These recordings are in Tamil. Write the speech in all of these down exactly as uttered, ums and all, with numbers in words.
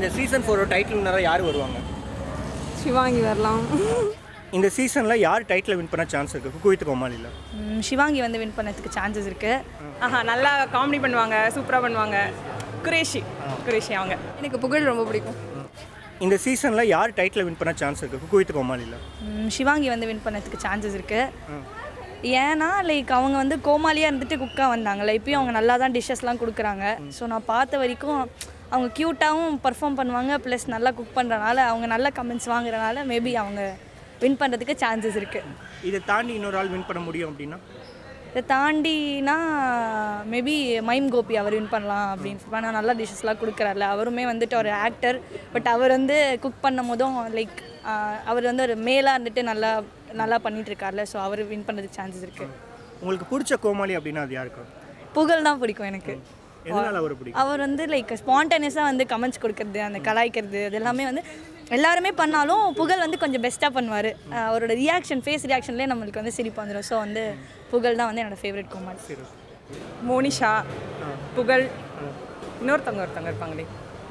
இந்த சீசன் ஃபோர் டைட்டில் வின்னரா யார் வருவாங்க? சிவாங்கி வரலாம். இந்த சீசனில் யார் டைட்டில் வின் பண்ண சான்ஸ் இருக்குது? குக்கு வித் கோமாளியில் சிவாங்கி வந்து வின் பண்ணதுக்கு சான்சஸ் இருக்குது. ஆஹா, நல்லா காமெடி பண்ணுவாங்க, சூப்பராக பண்ணுவாங்க. குரேஷி குரேஷி அவங்க. எனக்கு புகழ் ரொம்ப பிடிக்கும். இந்த சீசனில் யார் டைட்டில் வின் பண்ண சான்ஸ் இருக்குது? குக்கு வித் கோமாளியில் சிவாங்கி வந்து வின் பண்ணதுக்கு சான்சஸ் இருக்குது. ஏன்னா லைக் அவங்க வந்து கோமாளியாக இருந்துட்டு குக்காக வந்தாங்கல்ல, இப்போயும் அவங்க நல்லா தான் டிஷ்ஷஸ்லாம் கொடுக்குறாங்க. ஸோ நான் பார்த்த வரைக்கும் அவங்க க்யூட்டாகவும் பர்ஃபார்ம் பண்ணுவாங்க, ப்ளஸ் நல்லா குக் பண்ணுறனால அவங்க நல்ல கமெண்ட்ஸ் வாங்குறனால மேபி அவங்க வின் பண்ணுறதுக்கு சான்சஸ் இருக்குது. இதை தாண்டி இன்னொரு ஆள் வின் பண்ண முடியும் அப்படின்னா? இதை தாண்டினா மேபி மைம் கோபி அவர் வின் பண்ணலாம் அப்படின்னு. ஆனால் நல்லா டிஷ்ஷஸ்லாம் கொடுக்குறாருல, அவருமே வந்துட்டு ஒரு ஆக்டர். பட் அவர் வந்து குக் பண்ணும் போதும் லைக் அவர் வந்து ஒரு மேலாக இருந்துட்டு நல்லா நல்லா பண்ணிகிட்ருக்கார்ல, ஸோ அவர் வின் பண்ணுறதுக்கு சான்சஸ் இருக்குது. உங்களுக்கு பிடிச்ச கோமாளி அப்படின்னா அது யாருக்கு? புகழ் தான் பிடிக்கும் எனக்கு. அவர் வந்து லைக் ஸ்பான்டேனியஸாக வந்து கமெண்ட்ஸ் கொடுக்குறது, அந்த கலாய்க்கிறது, அது எல்லாமே வந்து எல்லாருமே பண்ணாலும் புகழ் வந்து கொஞ்சம் பெஸ்ட்டாக பண்ணுவார். அவரோட ரியாக்ஷன், ஃபேஸ் ரியாக்ஷன்லேயே நம்மளுக்கு வந்து சிரிப்பு வந்துடும். ஸோ வந்து புகழ் தான் வந்து என்னோடய ஃபேவரட் கோமாளி. மோனிஷா, புகழ், இன்னொருத்தவங்க ஒருத்தவங்க இருப்பாங்களே,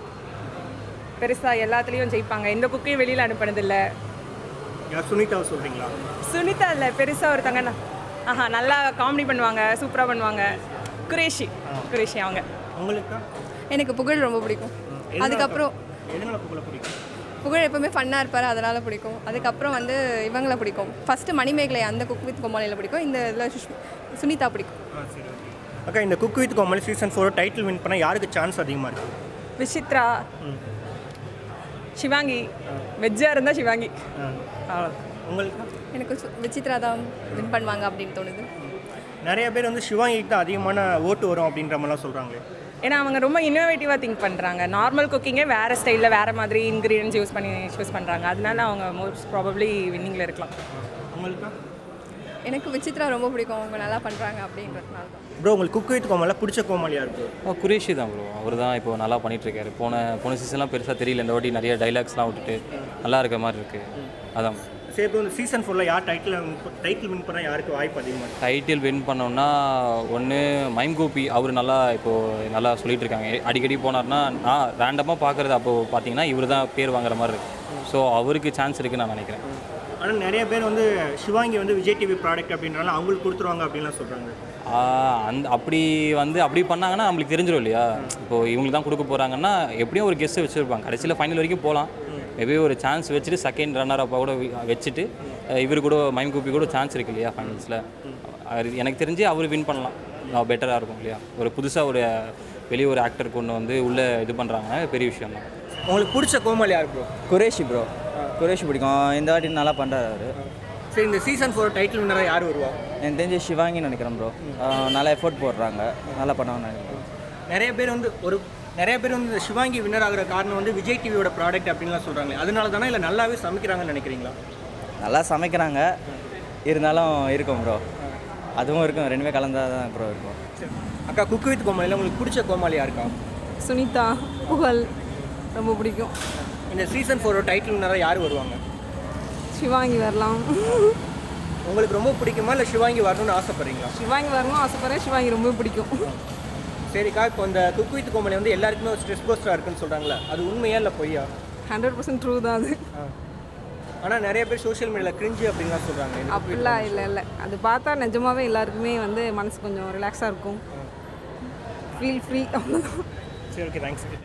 பெருசாக எல்லாத்துலேயும் ஜெயிப்பாங்க, எந்த குக்கையும் வெளியில் அனுப்பினதில்லை. சுனிதா சொல்கிறீங்களா? சுனிதா இல்லை, பெருசாக ஒருத்தவங்க. ஆஹா, நல்லா காமெடி பண்ணுவாங்க, சூப்பராக பண்ணுவாங்க. குரேஷி குரேஷி அவங்க. உங்களுக்கு? எனக்கு புகழ் ரொம்ப பிடிக்கும். அதுக்கப்புறம் எதனால புகழ பிடிக்கும்? புகழ் எப்போவுமே ஃபன்னாக இருப்பார், அதனால் பிடிக்கும். அதுக்கப்புறம் வந்து இவங்களை பிடிக்கும். ஃபஸ்ட்டு மணிமேகலை அந்த குக் வித் கோமாளியில் பிடிக்கும். இந்த இதில் சுனிதா பிடிக்கும். அக்கா, இந்த cook with Comali season four title win பண்ண யாருக்கு சான்ஸ் அதிகமாக இருக்குது? விசித்ரா, சிவாங்கி. வெஜ்ஜாக இருந்தால் சிவாங்கி. அவ்வளோ. உங்களுக்கு? எனக்கு விசித்ரா தான் வின் பண்ணுவாங்க அப்படின்னு தோணுது. நிறைய பேர் வந்து சிவாங்கிக்கு தான் அதிகமான ஓட்டு வரும் அப்படின்ற மாதிரிலாம் சொல்கிறாங்களே. ஏன்னா அவங்க ரொம்ப இன்னோவேட்டிவாக திங்க் பண்ணுறாங்க. நார்மல் குக்கிங்கே வேறு ஸ்டைலில் வேறு மாதிரி இன்க்ரீடியன்ஸ் யூஸ் பண்ணி யூஸ் பண்ணுறாங்க. அதனால அவங்க மோஸ்ட் ப்ராபப்ளி வின்னிங்கில் இருக்கலாம். உங்களுக்கு? எனக்கு விசித்ரா ரொம்ப பிடிக்கும், அவங்க நல்லா பண்ணுறாங்க அப்படின்றதுனால தான். ப்ரோ, உங்களுக்கு குக் வித் கோமாளியில் பிடிச்ச கோமாளியாக இருக்குது? குரேஷி தான் ப்ரோ. அவர் தான் இப்போ நல்லா பண்ணிகிட்ருக்காரு. போன போன சீசன்லாம் பெருசாக தெரியல, இந்த வாட்டி நிறைய டைலாக்ஸ்லாம் விட்டுட்டு நல்லா இருக்க மாதிரி இருக்குது. அதான். சரி, இப்போ இந்த சீசன் ஃபோரில் யார் டைட்டில் டைட்டில் வின் பண்ணால் யாருக்கு வாய்ப்பு அதிகமாக? டைட்டில் வின் பண்ணோன்னா ஒன்று மைம் கோபி. அவர் நல்லா இப்போது நல்லா சொல்லிகிட்டு இருக்காங்க. அடிக்கடி போனார்னா நான் ரேண்டமாக பார்க்குறது அப்போது பார்த்தீங்கன்னா இவர் தான் பேர் வாங்குற மாதிரி இருக்குது. ஸோ அவருக்கு சான்ஸ் இருக்குதுன்னு நான் நினைக்கிறேன். ஆனால் நிறைய பேர் வந்து சிவாங்கி வந்து விஜய் டிவி ப்ராடக்ட் அப்படின்றனால அவங்களுக்கு கொடுத்துருவாங்க அப்படின்லாம் சொல்கிறாங்க. அந்த அப்படி வந்து அப்படி பண்ணாங்கன்னா நம்மளுக்கு தெரிஞ்சிடும் இல்லையா? இப்போது இவங்களுக்கு தான் கொடுக்க போகிறாங்கன்னா எப்படியும் ஒரு கெஸ்ட்டு வச்சுருப்பாங்க. கடைசியில் ஃபைனல் வரைக்கும் போகலாம். மேபி ஒரு சான்ஸ் வச்சுட்டு செகண்ட் ரன்னர் அப்பா கூட வச்சுட்டு இவர் கூட மைம் கூப்பி கூட சான்ஸ் இருக்குது இல்லையா ஃபைனல்ஸில். எனக்கு தெரிஞ்சு அவர் வின் பண்ணலாம், பெட்டராக இருக்கும் இல்லையா? ஒரு புதுசாக ஒரு வெளியே ஒரு ஆக்டர் கொண்டு வந்து உள்ளே இது பண்ணுறாங்கன்னா பெரிய விஷயம் தான். உங்களுக்கு பிடிச்ச கோமாளி யார் ப்ரோ? குரேஷி ப்ரோ. குரேஷி பிடிக்கும். இந்த வாட்டி நல்லா பண்ணுறாரு அவர். சரி, இந்த சீசன் ஃபோர் டைட்டில் வின்னராக யார் வருவா? எனக்கு தெரிஞ்சு சிவாங்கின்னு நினைக்கிறேன் ப்ரோ. நல்லா எஃபோர்ட் போடுறாங்க, நல்லா பண்ணுவாங்கன்னு நினைக்கிறேன். நிறைய பேர் வந்து ஒரு நிறைய பேர் வந்து இந்த சிவாங்கி வின்னர் ஆகிற காரணம் வந்து விஜய் டிவியோட ப்ராடக்ட் அப்படின்லாம் சொல்கிறாங்களே, அதனால தானே இல்லை நல்லாவே சமைக்கிறாங்கன்னு நினைக்கிறீங்களா? நல்லா சமைக்கிறாங்க, இருந்தாலும் இருக்கும் ப்ரோ. அதுவும் இருக்கும், ரெண்டுமே கலந்தால் தான் ப்ரோ இருக்கும். சரி அக்கா, குக் வித் கோமாளியில் உங்களுக்கு பிடிச்ச கோமாளி யாருக்கா? சுனிதா, புகழ் ரொம்ப பிடிக்கும். இந்த சீசன் ஃபோர் டைட்டில் வின்னராக யார் வருவாங்க? சிவாங்கி வரலாம். உங்களுக்கு ரொம்ப பிடிக்குமா இல்லை சிவாங்கி வரணும்னு ஆசைப்படுறீங்களா? சிவாங்கி வரணும் ஆசைப்படுறேன். சிவாங்கி ரொம்ப பிடிக்கும். சரிக்கா, இப்போ இந்த குக் வித் கோமாளி வந்து எல்லாருக்குமே ஒரு ஸ்ட்ரெஸ் போஸ்டராக இருக்குன்னு சொல்கிறாங்களே, அது உண்மையா இல்லை பொய்யா? ஹண்ட்ரட் பர்சன்ட் ட்ரூ தான் அது. ஆனால் நிறைய பேர் சோஷியல் மீடியாவில் கிரிஞ்சு அப்படின்லாம் சொல்கிறாங்க. அப்படிலாம் இல்லை இல்லை அது பார்த்தா நிஜமாகவே எல்லாருக்குமே வந்து மனசு கொஞ்சம் ரிலாக்ஸாக இருக்கும், ஃபீல் ஃப்ரீ. அவ்வளோதான். சரி, ஓகே, தேங்க்ஸ்.